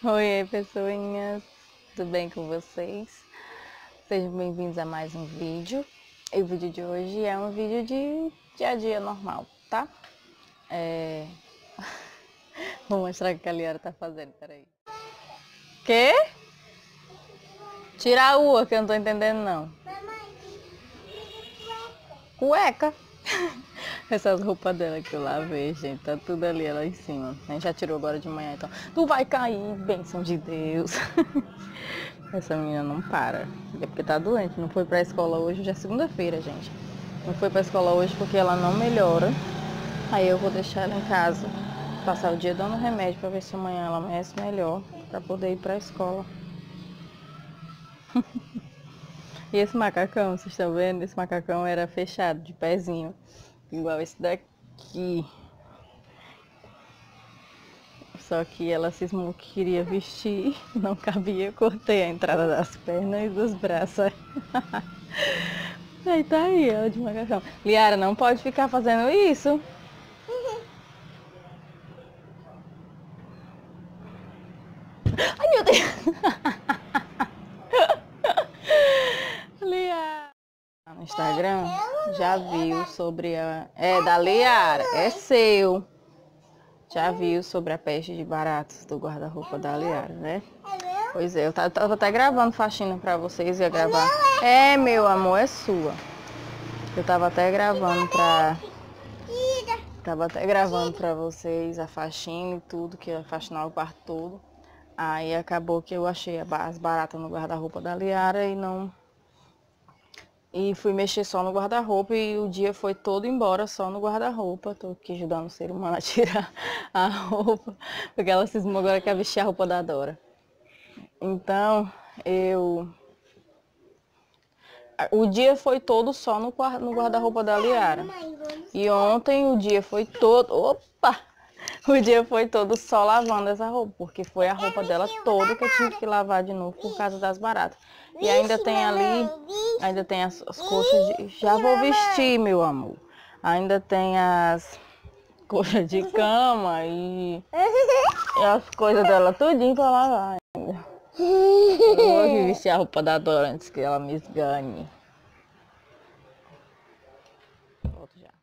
Oi, pessoinhas, tudo bem com vocês? Sejam bem-vindos a mais um vídeo. E o vídeo de hoje é um vídeo de dia a dia normal, tá? Vou mostrar o que a Liara tá fazendo, peraí. Quê? Tira a ua, que eu não tô entendendo não. Cueca. Essas roupas dela que eu lavei, gente, tá tudo ali lá em cima. A gente já tirou agora de manhã, então. Tu vai cair, bênção de Deus. Essa menina não para. É porque tá doente, não foi pra escola hoje, já é segunda-feira, gente. Não foi pra escola hoje porque ela não melhora. Aí eu vou deixar ela em casa, passar o dia dando remédio pra ver se amanhã ela amanhece melhor, pra poder ir pra escola. E esse macacão, vocês estão vendo? Esse macacão era fechado, de pezinho. Igual esse daqui. Só que ela cismou que queria vestir, não cabia, eu cortei a entrada das pernas e dos braços. Aí tá aí, ela de macacão. Liara, não pode ficar fazendo isso. Ai, meu Deus. Liara. No Instagram, já viu sobre a... É, da Liara, é seu. Já viu sobre a peste de baratas do guarda-roupa da Liara, né? Pois é, eu tava até gravando faxina pra vocês, ia gravar. É, meu amor, é sua. Eu tava até gravando pra... Tava até gravando pra vocês a faxina e tudo, que ia faxinar o quarto todo. Aí acabou que eu achei as baratas no guarda-roupa da Liara e não... E fui mexer só no guarda-roupa e o dia foi todo embora só no guarda-roupa. Tô aqui ajudando o ser humano a tirar a roupa, porque ela cismou agora que quer vestir a roupa da Dora. Então, eu... O dia foi todo só no guarda-roupa da Liara. E ontem o dia foi todo... Opa! O dia foi todo só lavando essa roupa, porque foi a roupa dela toda que eu tive que lavar de novo por causa das baratas. E ainda tem ali, ainda tem as coxas de... Já vou vestir, meu amor. Ainda tem as coxas de cama e as coisas dela tudinho pra lavar ainda. Eu vou aqui vestir a roupa da Dora antes que ela me esgane. Volto já.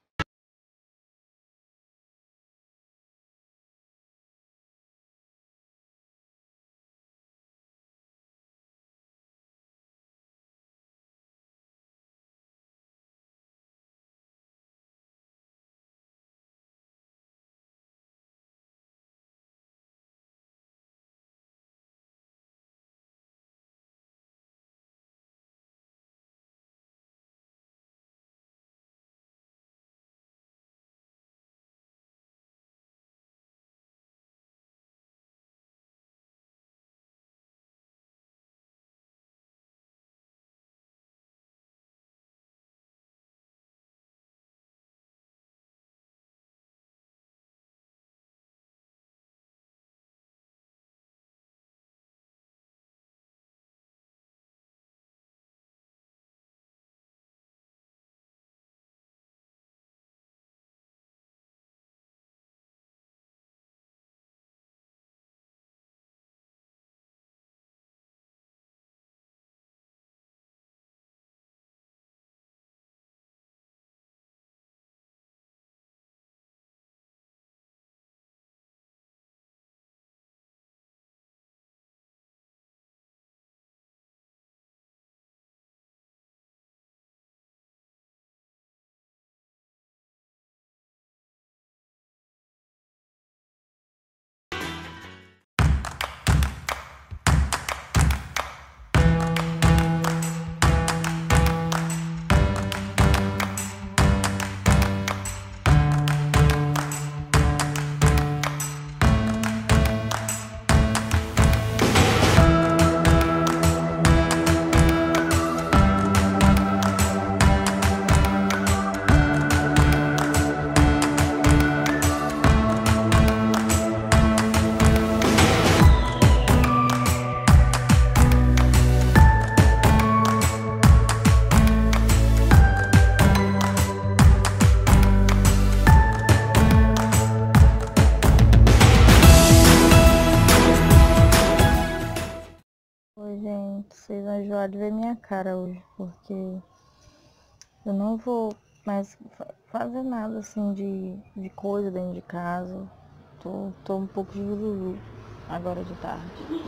vocês vão enjoar de ver minha cara hoje, porque eu não vou mais fazer nada assim de coisa dentro de casa. Tô um pouco jururu agora de tarde.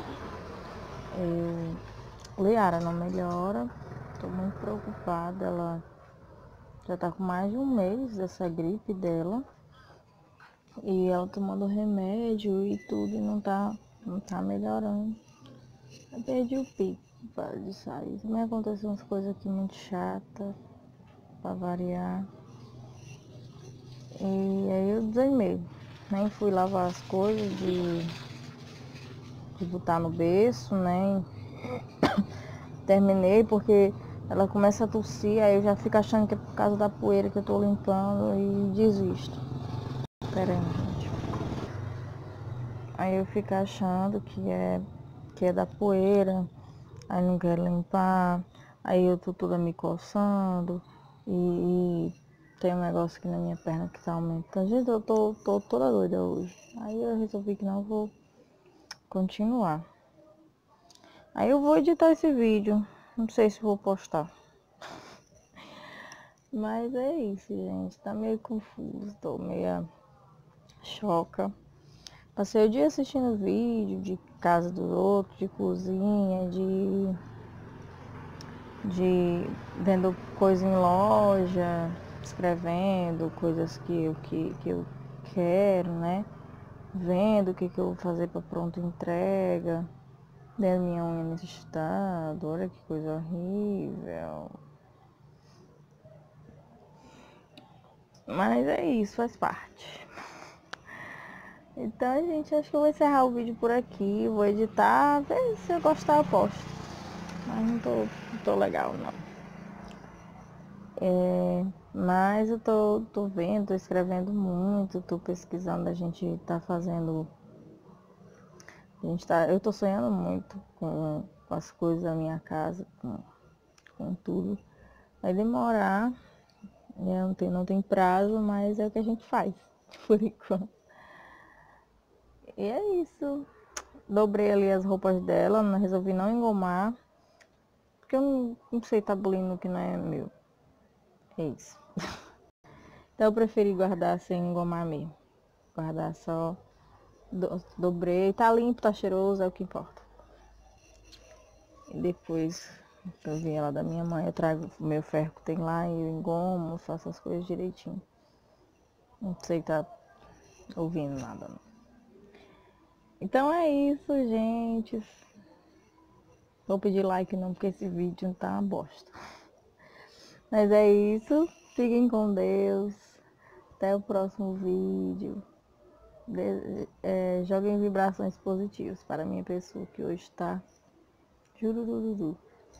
Liara não melhora, tô muito preocupada, ela já tá com mais de um mês dessa gripe dela. E ela tomando remédio e tudo e não tá melhorando. Eu perdi o pico de sair. Também aconteceu umas coisas aqui muito chatas, pra variar. E aí eu desanimei. Nem fui lavar as coisas de botar no berço, nem terminei porque ela começa a tossir, aí eu já fico achando que é por causa da poeira que eu tô limpando e desisto. Pera aí, gente. Aí eu fico achando que é da poeira, aí não quero limpar, aí eu tô toda me coçando e tem um negócio aqui na minha perna que tá aumentando. Gente, eu tô toda doida hoje. Aí eu resolvi que não vou continuar. Aí eu vou editar esse vídeo, não sei se vou postar. Mas é isso, gente, tá meio confuso, tô meio choca. Passei o dia assistindo vídeo de casa dos outros, de cozinha, de vendo coisa em loja, escrevendo coisas que eu quero, né? Vendo o que eu vou fazer para pronta entrega, vendo minha unha nesse estado, olha que coisa horrível. Mas é isso, faz parte. Então, gente, acho que eu vou encerrar o vídeo por aqui. Vou editar, ver se eu gostar eu posto. Mas não tô legal, não. Mas eu tô vendo, tô escrevendo muito, tô pesquisando, a gente tá fazendo... eu tô sonhando muito com as coisas da minha casa, com tudo. Vai demorar, não tem prazo, mas é o que a gente faz, por enquanto. E é isso. Dobrei ali as roupas dela, resolvi não engomar, porque eu não sei tabulindo que não é meu. É isso. Então eu preferi guardar sem engomar mesmo. Guardar só, dobrei, tá limpo, tá cheiroso, é o que importa. E depois eu vim ela da minha mãe, eu trago o meu ferro que tem lá e eu engomo, faço as coisas direitinho. Não sei tá ouvindo nada não. Então é isso, gente. Vou pedir like não, porque esse vídeo não tá uma bosta. Mas é isso. Fiquem com Deus. Até o próximo vídeo. Joguem vibrações positivas para a minha pessoa que hoje está jurururu.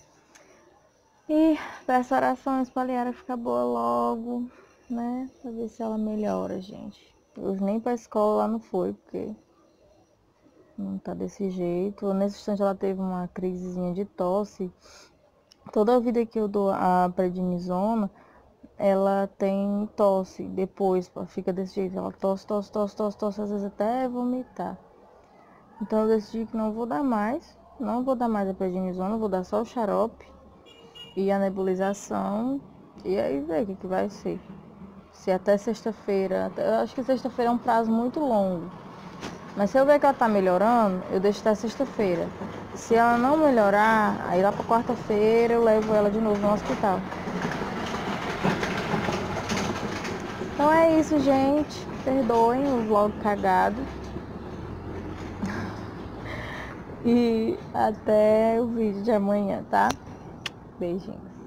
E peço orações para a Liara ficar boa logo, né? Pra ver se ela melhora, gente. Hoje nem pra escola ela não foi, porque não tá desse jeito. Nesse instante ela teve uma crisezinha de tosse. Toda a vida que eu dou a prednisona, ela tem tosse. Depois fica desse jeito, ela tosse, às vezes até vomitar. Então eu decidi que não vou dar mais. Não vou dar mais a prednisona, vou dar só o xarope e a nebulização. E aí ver o que vai ser. Se até sexta-feira, eu acho que sexta-feira é um prazo muito longo. Mas se eu ver que ela tá melhorando, eu deixo até sexta-feira. Se ela não melhorar, aí lá pra quarta-feira eu levo ela de novo no hospital. Então é isso, gente. Perdoem o vlog cagado. E até o vídeo de amanhã, tá? Beijinhos.